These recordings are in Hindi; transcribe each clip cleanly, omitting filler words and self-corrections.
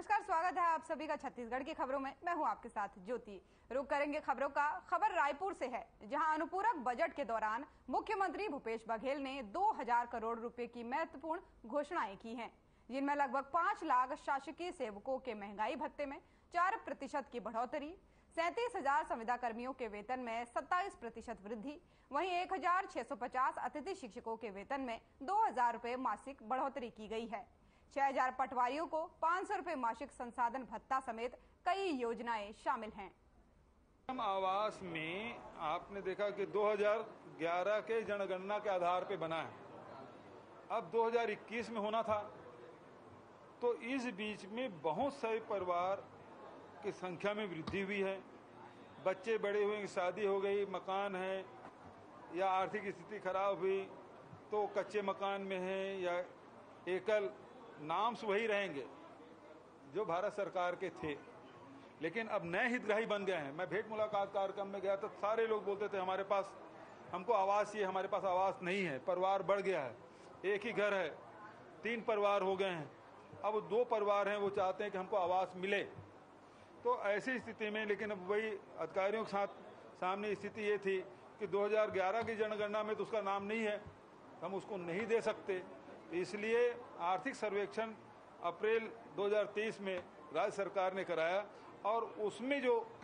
नमस्कार, स्वागत है आप सभी का छत्तीसगढ़ की खबरों में। मैं हूं आपके साथ ज्योति। रुक करेंगे खबरों का। खबर रायपुर से है, जहां अनुपूरक बजट के दौरान मुख्यमंत्री भूपेश बघेल ने 2000 करोड़ रुपए की महत्वपूर्ण घोषणाएं की हैं, जिनमें लगभग 5 लाख शासकीय सेवकों के महंगाई भत्ते में 4% की बढ़ोतरी, 37,000 संविदा कर्मियों के वेतन में 27% वृद्धि, वहीं 1,650 अतिथि शिक्षकों के वेतन में 2,000 रुपए मासिक बढ़ोतरी की गई है। 6,000 पटवारियों को 500 रुपए मासिक संसाधन भत्ता समेत कई योजनाएं शामिल हैं। आवास में आपने देखा कि 2011 के जनगणना के आधार पर बना है, अब 2021 में होना था, तो इस बीच में बहुत सारे परिवार की संख्या में वृद्धि हुई है। बच्चे बड़े हुए, शादी हो गई, मकान है, या आर्थिक स्थिति खराब हुई तो कच्चे मकान में है या एकल, नाम से वही रहेंगे जो भारत सरकार के थे, लेकिन अब नए हितग्राही बन गए हैं। मैं भेंट मुलाकात कार्यक्रम में गया तो सारे लोग बोलते थे हमारे पास हमको आवास चाहिए, हमारे पास आवास नहीं है। परिवार बढ़ गया है, एक ही घर है, 3 परिवार हो गए हैं, अब 2 परिवार हैं, वो चाहते हैं कि हमको आवास मिले। तो ऐसी स्थिति में, लेकिन अब वही अधिकारियों के साथ सामने स्थिति ये थी कि 2011 की जनगणना में तो उसका नाम नहीं है, हम उसको नहीं दे सकते। इसलिए आर्थिक सर्वेक्षण अप्रैल 2023 में राज्य सरकार ने कराया और उसमें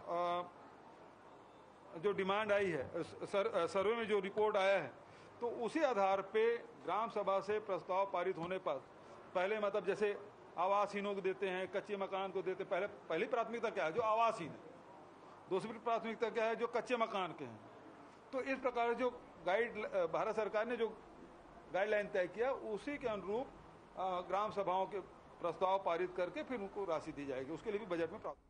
जो डिमांड आई है, सर्वे में जो रिपोर्ट आया है, तो उसी आधार पे ग्राम सभा से प्रस्ताव पारित होने पर पहले मतलब जैसे आवासहीनों को देते हैं, कच्चे मकान को देते हैं, पहली प्राथमिकता क्या है? जो आवासहीन है। दूसरी प्राथमिकता क्या है? जो कच्चे मकान के हैं। तो इस प्रकार जो भारत सरकार ने जो गाइडलाइन तय किया, उसी के अनुरूप ग्राम सभाओं के प्रस्ताव पारित करके फिर उनको राशि दी जाएगी। उसके लिए भी बजट में प्रावधान।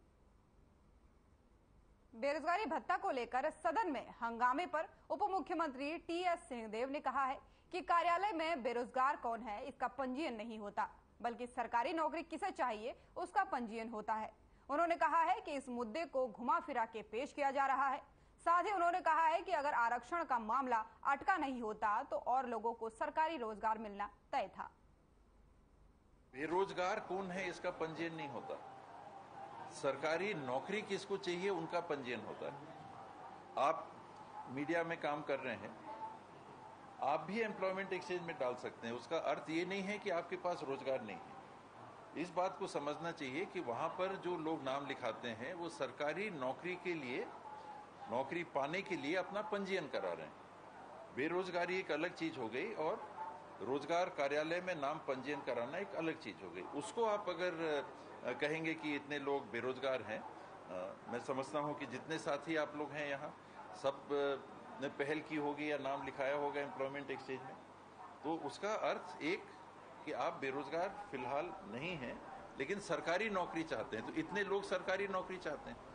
बेरोजगारी भत्ता को लेकर सदन में हंगामे पर उप मुख्यमंत्री टीएस सिंहदेव ने कहा है कि कार्यालय में बेरोजगार कौन है इसका पंजीयन नहीं होता, बल्कि सरकारी नौकरी किसे चाहिए उसका पंजीयन होता है। उन्होंने कहा है कि इस मुद्दे को घुमा फिरा के पेश किया जा रहा है। साथ ही उन्होंने कहा है कि अगर आरक्षण का मामला अटका नहीं होता तो और लोगों को सरकारी रोजगार मिलना तय था। बेरोजगार कौन है इसका पंजीयन नहीं होता, सरकारी नौकरी किसको चाहिए उनका पंजीयन होता है। आप मीडिया में काम कर रहे हैं, आप भी एम्प्लॉयमेंट एक्सचेंज में डाल सकते हैं। उसका अर्थ ये नहीं है कि आपके पास रोजगार नहीं है। इस बात को समझना चाहिए कि वहां पर जो लोग नाम लिखाते हैं वो सरकारी नौकरी के लिए, नौकरी पाने के लिए अपना पंजीयन करा रहे हैं। बेरोजगारी एक अलग चीज हो गई और रोजगार कार्यालय में नाम पंजीयन कराना एक अलग चीज हो गई। उसको आप अगर कहेंगे कि इतने लोग बेरोजगार हैं, मैं समझता हूं कि जितने साथी आप लोग हैं यहाँ सब ने पहल की होगी या नाम लिखाया होगा एम्प्लॉयमेंट एक्सचेंज में, तो उसका अर्थ एक कि आप बेरोजगार फिलहाल नहीं हैं, लेकिन सरकारी नौकरी चाहते हैं। तो इतने लोग सरकारी नौकरी चाहते हैं।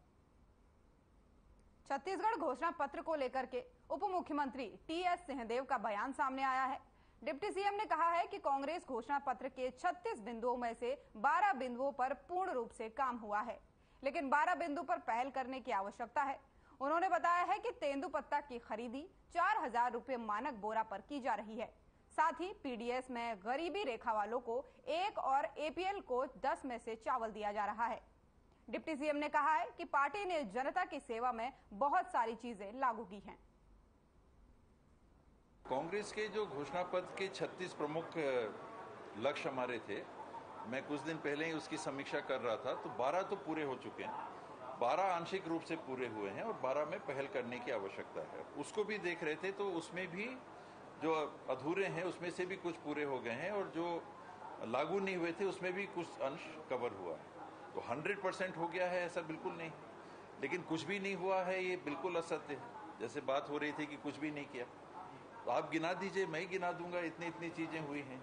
छत्तीसगढ़ घोषणा पत्र को लेकर के उप मुख्यमंत्री टीएस सिंहदेव का बयान सामने आया है। डिप्टी सीएम ने कहा है कि कांग्रेस घोषणा पत्र के 36 बिंदुओं में से 12 बिंदुओं पर पूर्ण रूप से काम हुआ है, लेकिन 12 बिंदु पर पहल करने की आवश्यकता है। उन्होंने बताया है कि तेंदुपत्ता की खरीदी 4,000 रुपए मानक बोरा पर की जा रही है। साथ ही पीडीएस में गरीबी रेखा वालों को 1 और एपीएल को 10 में से चावल दिया जा रहा है। डिप्टी सीएम ने कहा है कि पार्टी ने जनता की सेवा में बहुत सारी चीजें लागू की हैं। कांग्रेस के जो घोषणा पत्र के 36 प्रमुख लक्ष्य हमारे थे, मैं कुछ दिन पहले ही उसकी समीक्षा कर रहा था, तो 12 तो पूरे हो चुके हैं, 12 आंशिक रूप से पूरे हुए हैं और 12 में पहल करने की आवश्यकता है। उसको भी देख रहे थे, तो उसमें भी जो अधूरे हैं उसमें से भी कुछ पूरे हो गए हैं और जो लागू नहीं हुए थे उसमें भी कुछ अंश कवर हुआ है। तो 100% हो गया है ऐसा बिल्कुल नहीं, लेकिन कुछ भी नहीं हुआ है ये बिल्कुल असत्य है। जैसे बात हो रही थी कि कुछ भी नहीं किया, तो आप गिना दीजिए, मैं ही गिना दूंगा, इतनी चीजें हुई हैं।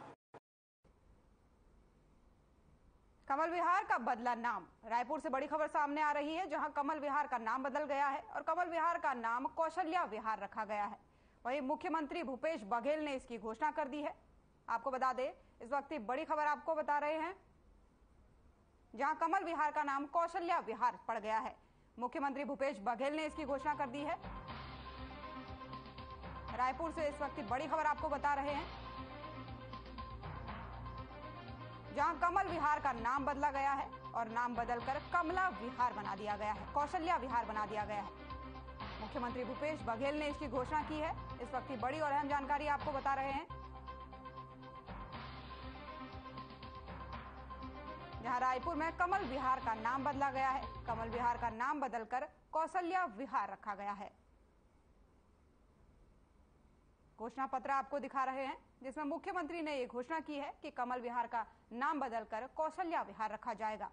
कमल विहार का बदला नाम। रायपुर से बड़ी खबर सामने आ रही है, जहां कमल विहार का नाम बदल गया है और कमल विहार का नाम कौशल्या विहार रखा गया है। वहीं मुख्यमंत्री भूपेश बघेल ने इसकी घोषणा कर दी है। आपको बता दें, इस वक्त बड़ी खबर आपको बता रहे हैं, जहां कमल विहार का नाम कौशल्या विहार पड़ गया है। मुख्यमंत्री भूपेश बघेल ने इसकी घोषणा कर दी है। रायपुर से इस वक्त बड़ी खबर आपको बता रहे हैं, जहां कमल विहार का नाम बदला गया है और नाम बदलकर कमला विहार बना दिया गया है, कौशल्या विहार बना दिया गया है। मुख्यमंत्री भूपेश बघेल ने इसकी घोषणा की है। इस वक्त की बड़ी और अहम जानकारी आपको बता रहे हैं। जहां रायपुर में कमल विहार का नाम बदला गया है, कमल विहार का नाम बदलकर कौशल्या विहार रखा गया है। घोषणा पत्र आपको दिखा रहे हैं, जिसमें मुख्यमंत्री ने यह घोषणा की है कि कमल विहार का नाम बदलकर कौशल्या विहार रखा जाएगा।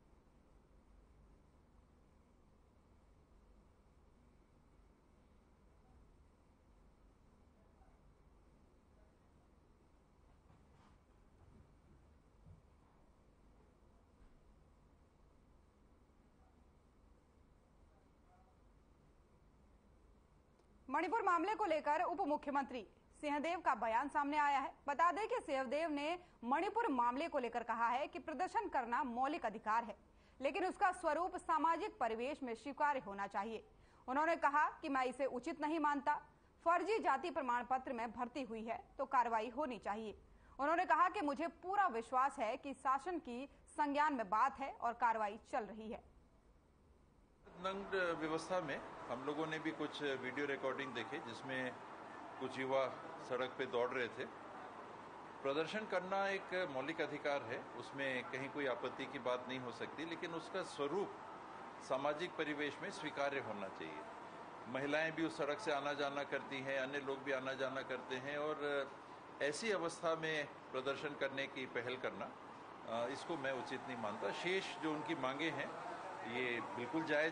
मणिपुर मामले को लेकर उप मुख्यमंत्री सिंहदेव का बयान सामने आया है। बता दें कि सिंहदेव ने मणिपुर मामले को लेकर कहा है कि प्रदर्शन करना मौलिक अधिकार है, लेकिन उसका स्वरूप सामाजिक परिवेश में स्वीकार्य होना चाहिए। उन्होंने कहा कि मैं इसे उचित नहीं मानता। फर्जी जाति प्रमाण पत्र में भर्ती हुई है तो कार्रवाई होनी चाहिए। उन्होंने कहा कि मुझे पूरा विश्वास है कि शासन की संज्ञान में बात है और कार्रवाई चल रही है। दंड व्यवस्था में हम लोगों ने भी कुछ वीडियो रिकॉर्डिंग देखे, जिसमें कुछ युवा सड़क पे दौड़ रहे थे। प्रदर्शन करना एक मौलिक अधिकार है, उसमें कहीं कोई आपत्ति की बात नहीं हो सकती, लेकिन उसका स्वरूप सामाजिक परिवेश में स्वीकार्य होना चाहिए। महिलाएं भी उस सड़क से आना जाना करती हैं, अन्य लोग भी आना जाना करते हैं, और ऐसी अवस्था में प्रदर्शन करने की पहल करना, इसको मैं उचित नहीं मानता। शेष जो उनकी मांगे हैं ये बिल्कुल जायज।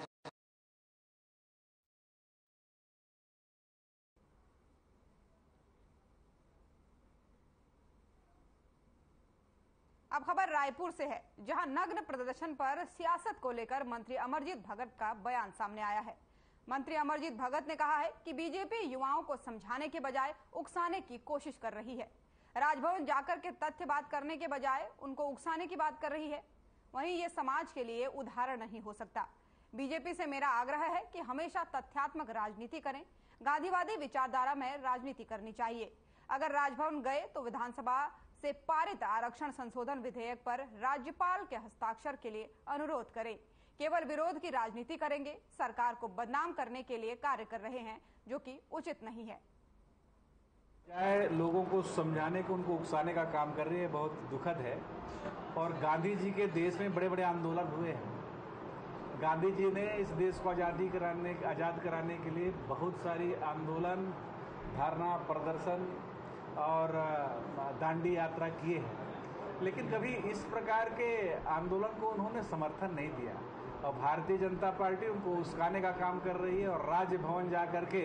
अब खबर रायपुर से है, जहां नग्न प्रदर्शन पर सियासत को लेकर मंत्री अमरजीत भगत का बयान सामने आया है। मंत्री अमरजीत भगत ने कहा है कि बीजेपी युवाओं को समझाने के बजाय उकसाने की कोशिश कर रही है। राजभवन जाकर के तथ्य बात करने के बजाय उनको उकसाने की बात कर रही है। वहीं ये समाज के लिए उदाहरण नहीं हो सकता। बीजेपी से मेरा आग्रह है कि हमेशा तथ्यात्मक राजनीति करें। गांधीवादी विचारधारा में राजनीति करनी चाहिए। अगर राजभवन गए तो विधानसभा से पारित आरक्षण संशोधन विधेयक पर राज्यपाल के हस्ताक्षर के लिए अनुरोध करें। केवल विरोध की राजनीति करेंगे, सरकार को बदनाम करने के लिए कार्य कर रहे हैं, जो कि उचित नहीं है। चाहे लोगों को समझाने को उनको उकसाने का काम कर रही है, बहुत दुखद है। और गांधी जी के देश में बड़े बड़े आंदोलन हुए हैं। गांधी जी ने इस देश को आज़ाद कराने के लिए बहुत सारी आंदोलन, धरना, प्रदर्शन और दांडी यात्रा किए हैं, लेकिन कभी इस प्रकार के आंदोलन को उन्होंने समर्थन नहीं दिया। और भारतीय जनता पार्टी उनको उकसाने का काम कर रही है और राजभवन जा करके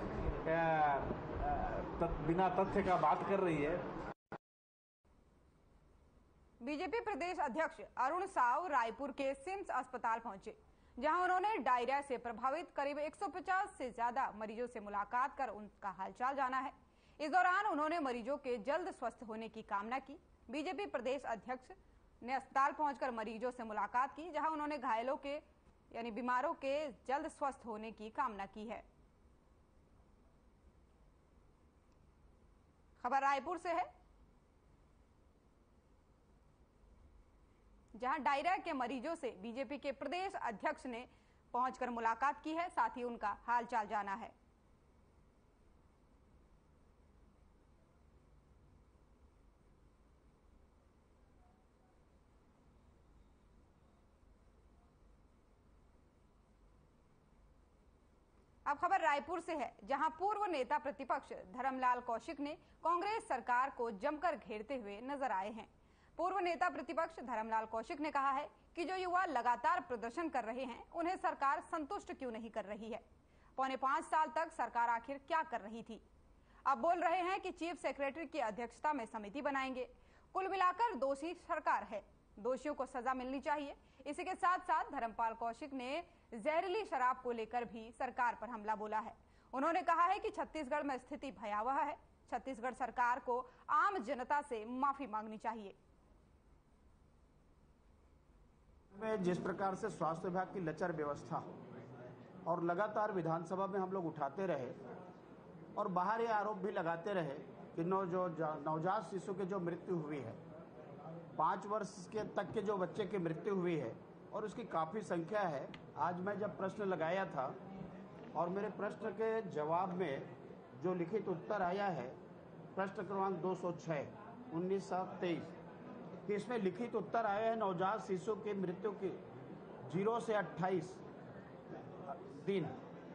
बिना तथ्य का बात कर रही है। बीजेपी प्रदेश अध्यक्ष अरुण साव रायपुर के सिम्स अस्पताल पहुंचे, जहां उन्होंने डायरिया से प्रभावित करीब 150 से ज्यादा मरीजों से मुलाकात कर उनका हालचाल जाना है। इस दौरान उन्होंने मरीजों के जल्द स्वस्थ होने की कामना की। बीजेपी प्रदेश अध्यक्ष ने अस्पताल पहुंचकर मरीजों से मुलाकात की, जहां उन्होंने घायलों के यानी बीमारों के जल्द स्वस्थ होने की कामना की है। खबर रायपुर से है, जहां डायरिया के मरीजों से बीजेपी के प्रदेश अध्यक्ष ने पहुंचकर मुलाकात की है, साथ ही उनका हालचाल जाना है। अब खबर रायपुर से है, जहां पूर्व नेता प्रतिपक्ष धर्मलाल कौशिक ने कांग्रेस सरकार को जमकर घेरते हुए नजर आए हैं। पूर्व नेता प्रतिपक्ष धर्मलाल कौशिक ने कहा है कि जो युवा लगातार प्रदर्शन कर रहे हैं, उन्हें सरकार संतुष्ट क्यों नहीं कर रही है। 5.25 साल तक सरकार आखिर क्या कर रही थी। अब बोल रहे हैं कि चीफ सेक्रेटरी की अध्यक्षता में समिति बनाएंगे। कुल मिलाकर दोषी सरकार है, दोषियों को सजा मिलनी चाहिए। इसी के साथ साथ धर्मपाल कौशिक ने जहरीली शराब को लेकर भी सरकार पर हमला बोला है। उन्होंने कहा है कि छत्तीसगढ़ में स्थिति भयावह है। छत्तीसगढ़ सरकार को आम जनता से माफी मांगनी चाहिए। जिस प्रकार से स्वास्थ्य विभाग की लचर व्यवस्था और लगातार विधानसभा में हम लोग उठाते रहे और बाहर ये आरोप भी लगाते रहे कि नवजात शिशु की जो मृत्यु हुई है 5 वर्ष के तक के जो बच्चे की मृत्यु हुई है और उसकी काफ़ी संख्या है। आज मैं जब प्रश्न लगाया था और मेरे प्रश्न के जवाब में जो लिखित उत्तर आया है प्रश्न क्रमांक 206 1923 कि इसमें लिखित उत्तर आया है नवजात शिशु की मृत्यु की 0 से 28 दिन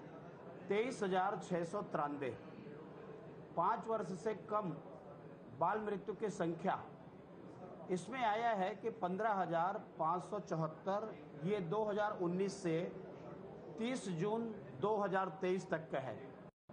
23,693। 5 वर्ष से कम बाल मृत्यु की संख्या इसमें आया है कि 15,574। ये 2019 से 30 जून 2023 तक का है।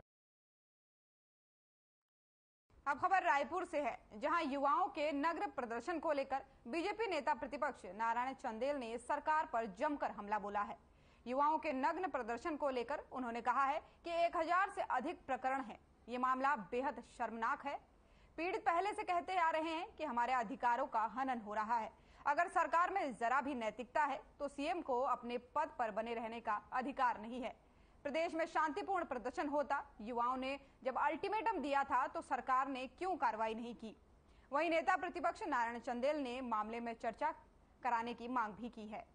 अब खबर रायपुर से है, जहां युवाओं के नग्न प्रदर्शन को लेकर बीजेपी नेता प्रतिपक्ष नारायण चंदेल ने सरकार पर जमकर हमला बोला है। युवाओं के नग्न प्रदर्शन को लेकर उन्होंने कहा है कि 1000 से अधिक प्रकरण है। ये मामला बेहद शर्मनाक है। पीड़ित पहले से कहते आ रहे हैं कि हमारे अधिकारों का हनन हो रहा है। अगर सरकार में जरा भी नैतिकता है तो सीएम को अपने पद पर बने रहने का अधिकार नहीं है। प्रदेश में शांतिपूर्ण प्रदर्शन होता, युवाओं ने जब अल्टीमेटम दिया था तो सरकार ने क्यों कार्रवाई नहीं की। वहीं नेता प्रतिपक्ष नारायण चंदेल ने मामले में चर्चा कराने की मांग भी की है।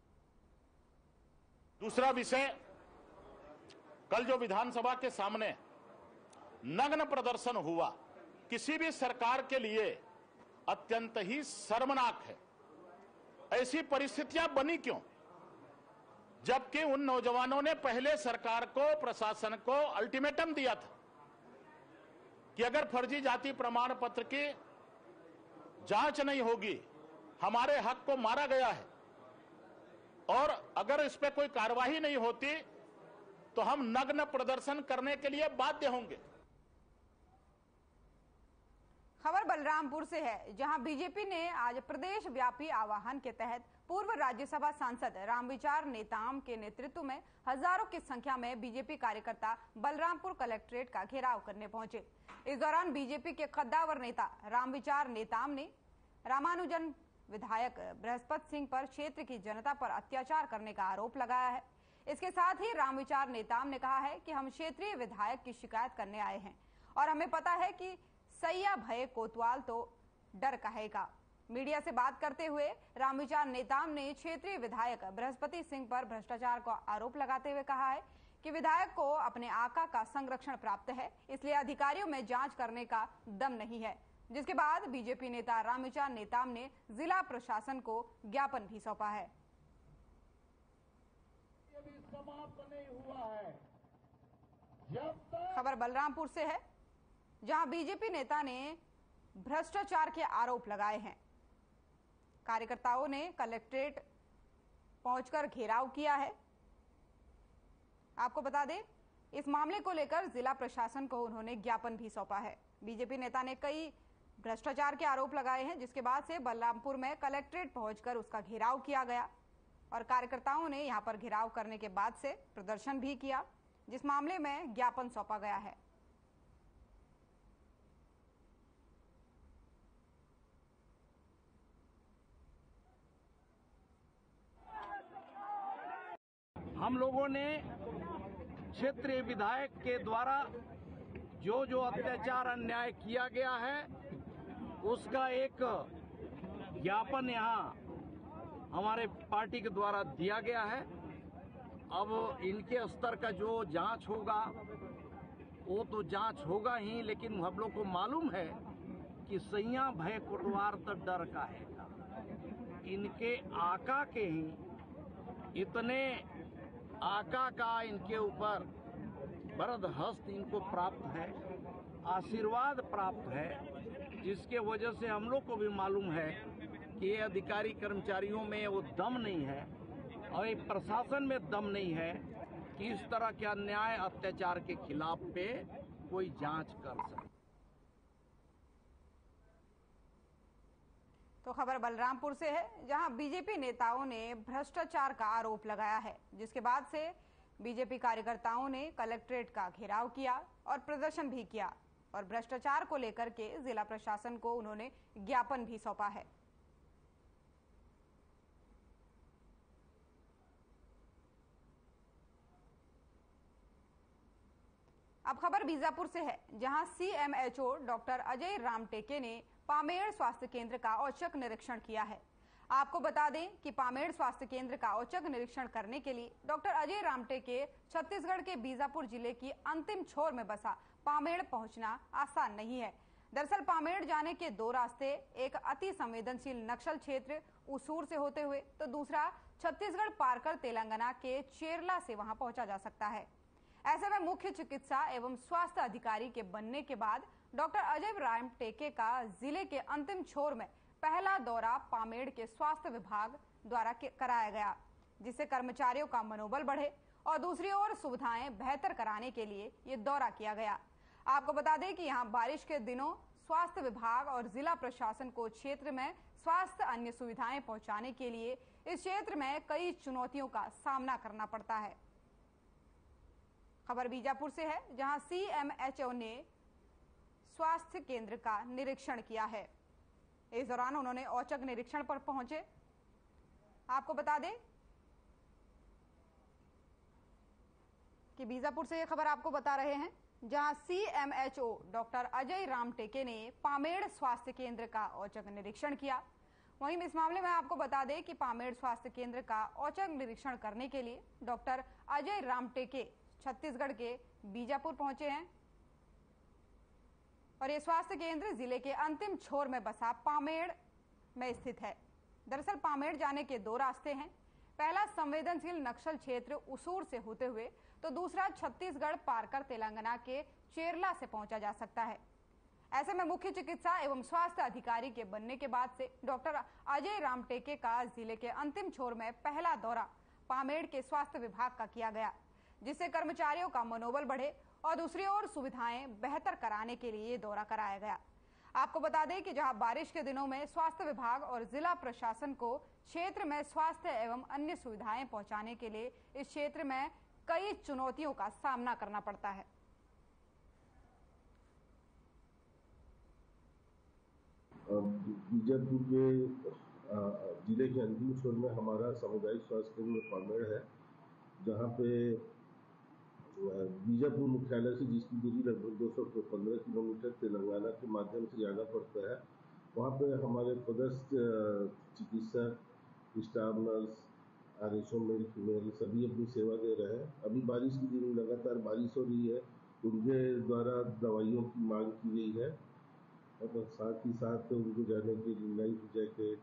दूसरा विषय, कल जो विधानसभा के सामने नग्न प्रदर्शन हुआ, किसी भी सरकार के लिए अत्यंत ही शर्मनाक है। ऐसी परिस्थितियां बनी क्यों, जबकि उन नौजवानों ने पहले सरकार को, प्रशासन को अल्टीमेटम दिया था कि अगर फर्जी जाति प्रमाण पत्र की जांच नहीं होगी, हमारे हक को मारा गया है और अगर इस पे कोई कार्रवाई नहीं होती तो हम नग्न प्रदर्शन करने के लिए बाध्य होंगे। खबर बलरामपुर से है, जहां बीजेपी ने आज प्रदेश व्यापी आह्वान के तहत पूर्व राज्यसभा सांसद रामविचार नेताम के नेतृत्व में हजारों की संख्या में बीजेपी कार्यकर्ता बलरामपुर कलेक्ट्रेट का घेराव करने पहुंचे। इस दौरान बीजेपी के कद्दावर नेता रामविचार नेताम ने रामानुजन विधायक बृहस्पति सिंह पर क्षेत्र की जनता पर अत्याचार करने का आरोप लगाया है। इसके साथ ही रामविचार नेताम ने कहा है कि हम क्षेत्रीय विधायक की शिकायत करने आए हैं और हमें पता है कि सैया भय कोतवाल तो डर कहेगा। मीडिया से बात करते हुए रामविचार नेताम ने क्षेत्रीय विधायक बृहस्पति सिंह पर भ्रष्टाचार का आरोप लगाते हुए कहा है कि विधायक को अपने आका का संरक्षण प्राप्त है, इसलिए अधिकारियों में जांच करने का दम नहीं है। जिसके बाद बीजेपी नेता रामविचार नेताम ने जिला प्रशासन को ज्ञापन भी सौंपा है। समाप्त नहीं हुआ है। खबर बलरामपुर से है, जहां बीजेपी नेता ने भ्रष्टाचार के आरोप लगाए हैं। कार्यकर्ताओं ने कलेक्ट्रेट पहुंचकर घेराव किया है। आपको बता दें, इस मामले को लेकर जिला प्रशासन को उन्होंने ज्ञापन भी सौंपा है। बीजेपी नेता ने कई भ्रष्टाचार के आरोप लगाए हैं, जिसके बाद से बलरामपुर में कलेक्ट्रेट पहुंचकर उसका घेराव किया गया और कार्यकर्ताओं ने यहां पर घेराव करने के बाद से प्रदर्शन भी किया, जिस मामले में ज्ञापन सौंपा गया है। हम लोगों ने क्षेत्रीय विधायक के द्वारा जो जो अत्याचार अन्याय किया गया है उसका एक ज्ञापन यहाँ हमारे पार्टी के द्वारा दिया गया है। अब इनके स्तर का जो जांच होगा वो तो जांच होगा ही, लेकिन हम लोग को मालूम है कि सैया भय कोटवार तो डर का है। इनके आका के ही इतने आका का इनके ऊपर वरद हस्त इनको प्राप्त है, आशीर्वाद प्राप्त है, जिसके वजह से हम लोग को भी मालूम है कि ये अधिकारी कर्मचारियों में वो दम नहीं है और ये प्रशासन में दम नहीं है कि इस तरह के अन्याय अत्याचार के खिलाफ पे कोई जांच कर सके। तो खबर बलरामपुर से है, जहां बीजेपी नेताओं ने भ्रष्टाचार का आरोप लगाया है, जिसके बाद से बीजेपी कार्यकर्ताओं ने कलेक्ट्रेट का घेराव किया और प्रदर्शन भी किया और भ्रष्टाचार को लेकर के जिला प्रशासन को उन्होंने ज्ञापन भी सौंपा है। अब खबर बीजापुर से है, जहां सीएमएचओ डॉक्टर अजय रामटेके ने पामेड़ स्वास्थ्य केंद्र का औचक निरीक्षण किया है। आपको बता दें कि पामेड़ स्वास्थ्य केंद्र का औचक निरीक्षण करने के लिए डॉक्टर अजय रामटेके छत्तीसगढ़ के बीजापुर जिले की अंतिम छोर में बसा पामेड़ पहुंचना आसान नहीं है। दरअसल पामेड़ जाने के दो रास्ते, एक अति संवेदनशील नक्सल क्षेत्र उसूर से होते हुए तो दूसरा छत्तीसगढ़ पार कर तेलंगाना के चेरला से वहां पहुंचा जा सकता है। ऐसे में मुख्य चिकित्सा एवं स्वास्थ्य अधिकारी के बनने के बाद डॉक्टर अजय रामटेके का जिले के अंतिम छोर में पहला दौरा पामेड़ के स्वास्थ्य विभाग द्वारा कराया गया, जिससे कर्मचारियों का मनोबल बढ़े और दूसरी ओर सुविधाएं बेहतर कराने के लिए ये दौरा किया गया। आपको बता दें कि यहाँ बारिश के दिनों स्वास्थ्य विभाग और जिला प्रशासन को क्षेत्र में स्वास्थ्य अन्य सुविधाएं पहुंचाने के लिए इस क्षेत्र में कई चुनौतियों का सामना करना पड़ता है। खबर बीजापुर से है, जहां CMHO ने स्वास्थ्य केंद्र का निरीक्षण किया है। इस दौरान उन्होंने औचक निरीक्षण पर पहुंचे। आपको बता दें कि बीजापुर से यह खबर आपको बता रहे हैं, जहां CMHO डॉक्टर अजय रामटेके ने पामेड़ स्वास्थ्य केंद्र का औचक निरीक्षण किया। वहीं इस मामले में आपको बता दें कि पामेड़ स्वास्थ्य केंद्र का औचक निरीक्षण करने के लिए डॉक्टर अजय रामटेके छत्तीसगढ़ के बीजापुर पहुंचे हैं और ये स्वास्थ्य केंद्र जिले के अंतिम छोर में बसा पामेड़ में स्थित है। दरअसल पामेड़ जाने के दो रास्ते हैं, पहला संवेदनशील नक्सल क्षेत्र उसूर से होते हुए तो दूसरा छत्तीसगढ़ पार कर तेलंगाना के चेरला से पहुंचा जा सकता है। ऐसे में मुख्य चिकित्सा एवं स्वास्थ्य अधिकारी के बनने के बाद से डॉक्टर अजय रामटेके का जिले के अंतिम छोर में पहला दौरा पामेड़ के स्वास्थ्य विभाग का किया गया, जिससे कर्मचारियों का मनोबल बढ़े और दूसरी ओर सुविधाएं बेहतर कराने के लिए दौरा कराया गया। आपको बता दें कि जहां बारिश के दिनों में स्वास्थ्य विभाग और जिला प्रशासन को क्षेत्र में स्वास्थ्य एवं अन्य सुविधाएं पहुंचाने के लिए इस क्षेत्र में कई चुनौतियों का सामना करना पड़ता है। बीजापुर के जिले के अंतिम छोर में हमारा सामुदायिक स्वास्थ्य केंद्र पामेड़ है, जहाँ पे बीजापुर मुख्यालय से जिसकी दूरी लगभग 215 किलोमीटर तेलंगाना के माध्यम से जाना पड़ता है। वहाँ पे हमारे पदस्थ चिकित्सक, staff nurse, RSO male female सभी अपनी सेवा दे रहे हैं। अभी बारिश के दिन लगातार बारिश हो रही है, उनके द्वारा दवाइयों की मांग की गई है और साथ ही साथ उनको जाने के लिए लाइफ जैकेट।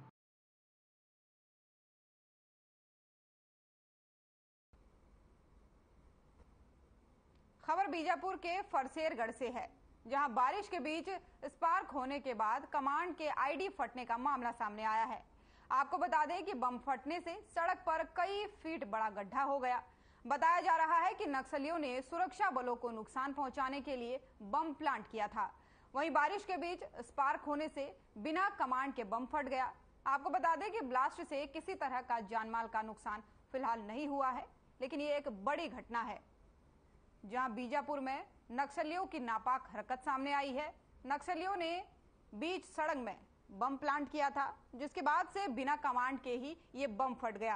खबर बीजापुर के फरसेरगढ़ से है, जहां बारिश के बीच स्पार्क होने के बाद कमांड के ID फटने का मामला सामने आया है। आपको बता दें कि बम फटने से सड़क पर कई फीट बड़ा गड्ढा हो गया। बताया जा रहा है कि नक्सलियों ने सुरक्षा बलों को नुकसान पहुंचाने के लिए बम प्लांट किया था। वहीं बारिश के बीच स्पार्क होने से बिना कमांड के बम फट गया। आपको बता दें कि ब्लास्ट से किसी तरह का जानमाल का नुकसान फिलहाल नहीं हुआ है, लेकिन ये एक बड़ी घटना है जहां बीजापुर में नक्सलियों की नापाक हरकत सामने आई है। नक्सलियों ने बीच सड़क में बम प्लांट किया था, जिसके बाद से बिना कमांड के ही ये बम फट गया।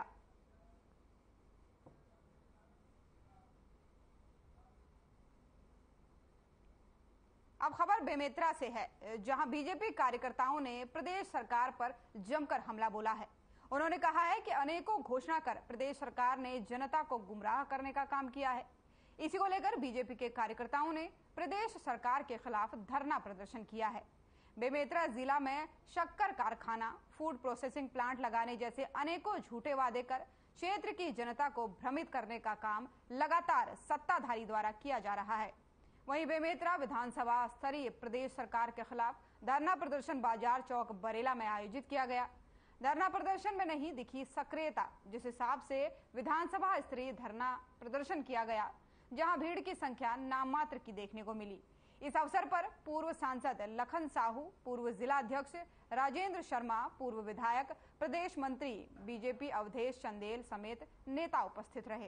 अब खबर बेमेतरा से है, जहां बीजेपी कार्यकर्ताओं ने प्रदेश सरकार पर जमकर हमला बोला है। उन्होंने कहा है कि अनेकों घोषणा कर प्रदेश सरकार ने जनता को गुमराह करने का काम किया है। इसी को लेकर बीजेपी के कार्यकर्ताओं ने प्रदेश सरकार के खिलाफ धरना प्रदर्शन किया है। बेमेतरा जिला में शक्कर कारखाना, फूड प्रोसेसिंग प्लांट लगाने जैसे अनेकों झूठे वादे कर क्षेत्र की जनता को भ्रमित करने का काम लगातार सत्ताधारी द्वारा किया जा रहा है। वहीं बेमेतरा विधानसभा स्तरीय प्रदेश सरकार के खिलाफ धरना प्रदर्शन बाजार चौक बरेला में आयोजित किया गया। धरना प्रदर्शन में नहीं दिखी सक्रियता, जिस हिसाब से विधानसभा स्तरीय धरना प्रदर्शन किया गया, जहां भीड़ की संख्या नाम मात्र की देखने को मिली। इस अवसर पर पूर्व सांसद लखन साहू, पूर्व जिला अध्यक्ष राजेंद्र शर्मा, पूर्व विधायक, प्रदेश मंत्री बीजेपी अवधेश चंदेल समेत नेता उपस्थित रहे।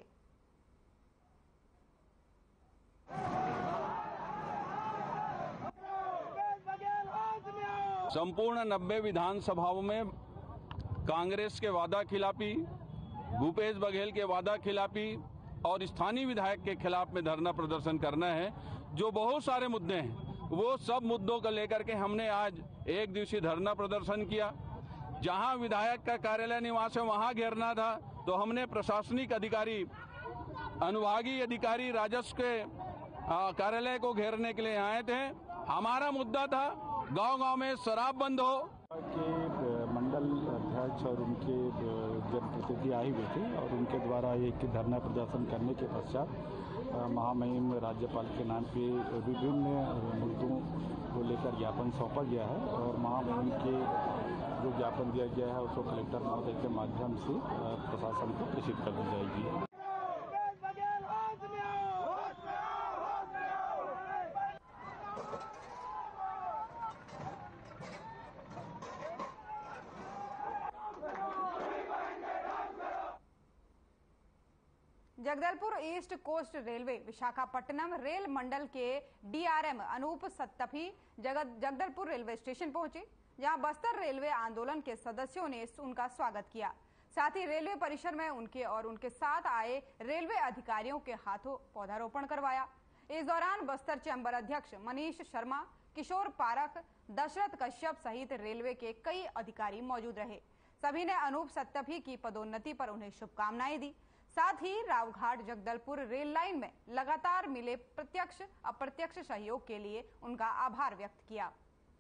संपूर्ण 90 विधानसभाओं में कांग्रेस के वादा खिलाफी, भूपेश बघेल के वादा खिलाफी और स्थानीय विधायक के खिलाफ में धरना प्रदर्शन करना है। जो बहुत सारे मुद्दे हैं वो सब मुद्दों को लेकर के हमने आज एक दिवसीय धरना प्रदर्शन किया। जहां विधायक का कार्यालय निवास है वहां घेरना था तो हमने प्रशासनिक अधिकारी, अनुभागीय अधिकारी राजस्व के कार्यालय को घेरने के लिए आए थे। हमारा मुद्दा था गांव-गांव में शराब बंद हो। के मंडल अध्यक्ष और उनके जनप्रतिनिधि आए हुए थे और उनके द्वारा एक धरना प्रदर्शन करने के पश्चात महामहिम राज्यपाल के नाम पे विभिन्न मुद्दों को लेकर ज्ञापन सौंपा गया है और महामहिम के जो ज्ञापन दिया गया है उसको कलेक्टर महोदय के माध्यम से प्रशासन को प्रेषित कर दी जाएगी। Jagdalpur East Coast Railway Visakhapatnam rail मंडल के DRM Anup Sattafi Jagdalpur railway station पहुंचे, जहां बस्तर रेलवे आंदोलन के सदस्यों ने उनका स्वागत किया। साथ ही रेलवे परिसर में उनके और उनके साथ आए रेलवे अधिकारियों के हाथों पौधारोपण करवाया। इस दौरान बस्तर चैम्बर अध्यक्ष मनीष शर्मा, किशोर पारख, दशरथ कश्यप सहित रेलवे के कई अधिकारी मौजूद रहे। सभी ने अनूप सत्तफी की पदोन्नति पर उन्हें शुभकामनाएं दी। साथ ही रावघाट जगदलपुर रेल लाइन में लगातार मिले प्रत्यक्ष अप्रत्यक्ष सहयोग के लिए उनका आभार व्यक्त किया।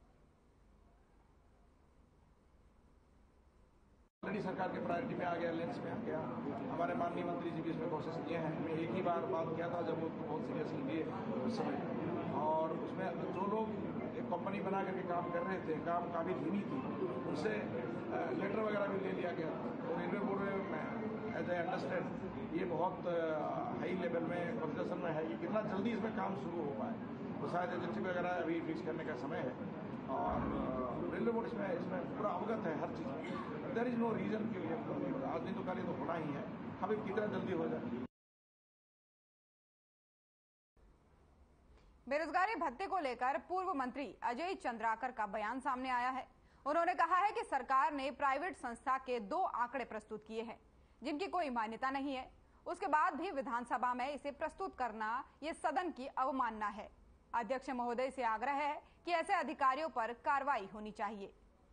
सरकार के प्रायोरिटी में आ गया, लेंस में आ गया। हमारे माननीय मंत्री जी भी इसमें कोशिश किए हैं। मैं एक ही बार बात किया था जब वो बहुत सीरियसली लिए उस समय, और उसमें जो लोग एक कंपनी बना करके काम कर रहे थे, काम काफ़ी धीमी थी, उनसे लेटर वगैरह भी ले लिया गया। और रेलवे बोर्ड में एज आई अंडरस्टैंड ये बहुत हाई लेवल में कंसेशन में है कि कितना जल्दी इसमें काम शुरू हो पाए, तो शायद एजेंसी वगैरह अभी फिक्स करने का समय है। और रेलवे बोर्ड इसमें पूरा अवगत है हर चीज़ में। देयर इज नो रीजन कि आज नहीं तो कल तो होना ही है, अभी कितना जल्दी हो जाए। बेरोजगारी भत्ते को लेकर पूर्व मंत्री अजय चंद्राकर का बयान सामने आया है। उन्होंने कहा है कि सरकार ने प्राइवेट संस्था के 2 आंकड़े प्रस्तुत किए हैं जिनकी कोई मान्यता नहीं है। उसके बाद भी विधानसभा में इसे प्रस्तुत करना ये सदन की अवमानना है। अध्यक्ष महोदय से आग्रह है कि ऐसे अधिकारियों पर कार्रवाई होनी चाहिए।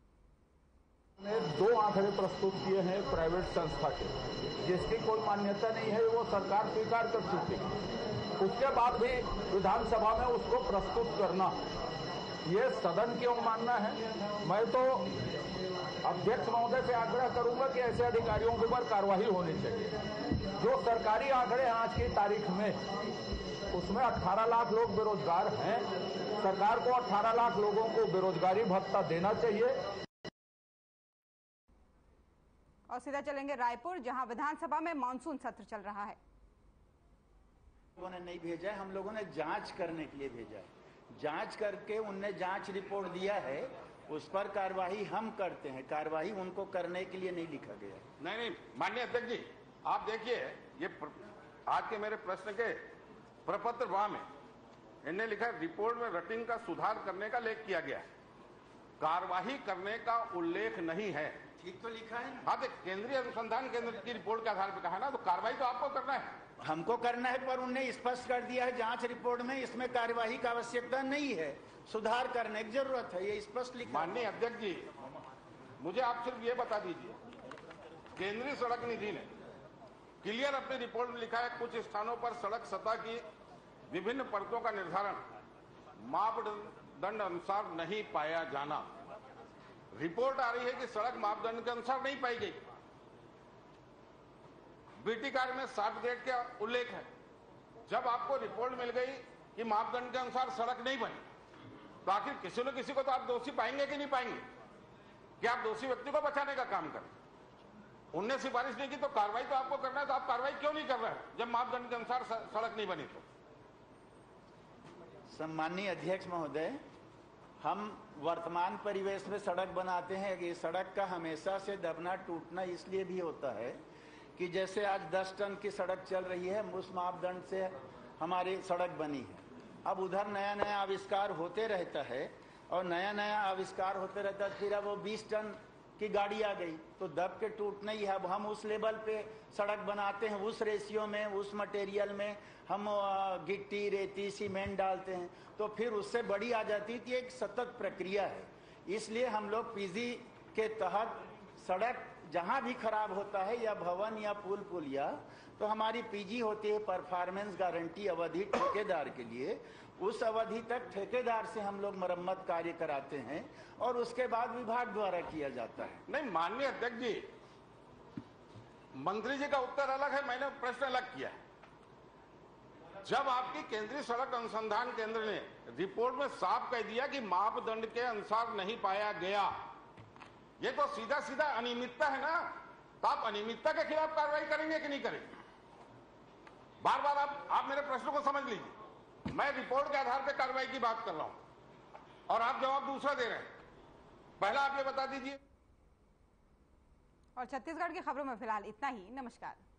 2 आंकड़े प्रस्तुत किए हैं प्राइवेट संस्था के, जिसकी कोई मान्यता नहीं है, वो सरकार स्वीकार कर चुकी है। उसके बाद भी विधानसभा में उसको प्रस्तुत करना ये सदन की अवमानना है। मैं तो अध्यक्ष महोदय से आग्रह करूंगा कि ऐसे अधिकारियों के ऊपर कार्रवाई होनी चाहिए। जो सरकारी आंकड़े आज की तारीख में, उसमें 18 लाख लोग बेरोजगार हैं। सरकार को 18 लाख लोगों को बेरोजगारी भत्ता देना चाहिए। और सीधा चलेंगे रायपुर, जहां विधानसभा में मानसून सत्र चल रहा है। लोगों ने नहीं भेजा है, हम लोगों ने जांच करने के लिए भेजा है। जांच करके उनने जांच रिपोर्ट दिया है, उस पर कार्रवाई हम करते हैं। कार्रवाई उनको करने के लिए नहीं लिखा गया। नहीं, माननीय अध्यक्ष जी, आप देखिए, ये आज के मेरे प्रश्न के प्रपत्र वहां में इन्हें लिखा है, रिपोर्ट में रटिंग का सुधार करने का लेख किया गया है, कार्रवाई करने का उल्लेख नहीं है। ठीक तो लिखा है ना। हाँ, केंद्रीय अनुसंधान केंद्र की रिपोर्ट के आधार पर कहा ना, तो कार्रवाई तो आपको करना है। हमको करना है, पर उन्हें स्पष्ट कर दिया है जांच रिपोर्ट में इसमें कार्यवाही की आवश्यकता नहीं है, सुधार करने की जरूरत है, ये स्पष्ट लिखा। माननीय अध्यक्ष जी, मुझे आप सिर्फ ये बता दीजिए, केंद्रीय सड़क निधि ने क्लियर अपनी रिपोर्ट में लिखा है, कुछ स्थानों पर सड़क सतह की विभिन्न परतों का निर्धारण मापदंड अनुसार नहीं पाया जाना। रिपोर्ट आ रही है कि सड़क मापदंड के अनुसार नहीं पाई गई। बीटी कार्ड में 60 ग्रेड का उल्लेख है। जब आपको रिपोर्ट मिल गई कि मापदंड के अनुसार सड़क नहीं बनी, तो आखिर किसी न किसी को तो आप दोषी पाएंगे कि नहीं पाएंगे? कि आप दोषी व्यक्ति को बचाने का काम करें। उनने सिफारिश नहीं की तो कार्रवाई तो आपको करना है, तो आप कार्रवाई क्यों नहीं कर रहे हैं जब मापदंड के अनुसार सड़क नहीं बनी? तो सम्माननीय अध्यक्ष महोदय, हम वर्तमान परिवेश में सड़क बनाते हैं। ये सड़क का हमेशा से दबना टूटना इसलिए भी होता है कि जैसे आज 10 टन की सड़क चल रही है, उस मापदंड से हमारी सड़क बनी है। अब उधर नया नया आविष्कार होते रहता है और नया नया आविष्कार होते रहता है, फिर अब वो 20 टन कि गाड़ी आ गई, तो दब के टूटना ही है। अब हम उस लेवल पे सड़क बनाते हैं, उस रेशियो में, उस मटेरियल में हम गिट्टी, रेती, सीमेंट डालते हैं, तो फिर उससे बड़ी आ जाती है। कि एक सतत प्रक्रिया है, इसलिए हम लोग पीजी के तहत सड़क जहां भी खराब होता है, या भवन या पुल पुलिया, तो हमारी पीजी होती है परफॉर्मेंस गारंटी अवधि ठेकेदार के लिए। उस अवधि तक ठेकेदार से हम लोग मरम्मत कार्य कराते हैं और उसके बाद विभाग द्वारा किया जाता है। नहीं, माननीय अध्यक्ष जी, मंत्री जी का उत्तर अलग है, मैंने प्रश्न अलग किया है। जब आपकी केंद्रीय सड़क अनुसंधान केंद्र ने रिपोर्ट में साफ कह दिया कि मापदंड के अनुसार नहीं पाया गया, ये तो सीधा सीधा अनियमितता है ना। तो आप अनियमितता के खिलाफ कार्रवाई करेंगे कि नहीं करेंगे? बार बार आप मेरे प्रश्न को समझ लीजिए। मैं रिपोर्ट के आधार पर कार्रवाई की बात कर रहा हूं और आप जवाब दूसरा दे रहे हैं। पहला आप ये बता दीजिए। और छत्तीसगढ़ की खबरों में फिलहाल इतना ही। नमस्कार।